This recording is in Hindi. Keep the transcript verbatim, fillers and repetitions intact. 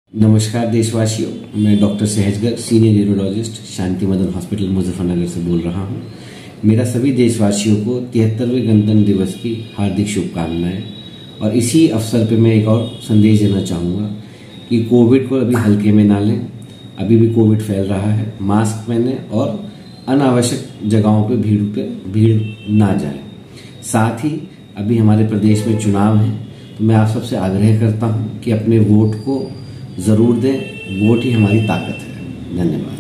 नमस्कार देशवासियों, मैं doctor Sahajgar senior neurologist Shanti Madan hospital Muzaffarnagar से बोल रहा हूं। मेरा सभी देशवासियों को तिहत्तरवें गणतंत्र दिवस की हार्दिक शुभकामनाएं। और इसी अवसर पे मैं एक और संदेश देना चाहूँगा कि कोविड को अभी हल्के में ना लें। अभी भी कोविड फैल रहा है। मास्क पहने और अनावश्यक जगहों पे भीड़ पे भीड़ ना जाए। साथ ही अभी हमारे प्रदेश में चुनाव है, तो मैं आप सबसे आग्रह करता हूँ कि अपने वोट को ज़रूर दें। वोट ही हमारी ताकत है। धन्यवाद।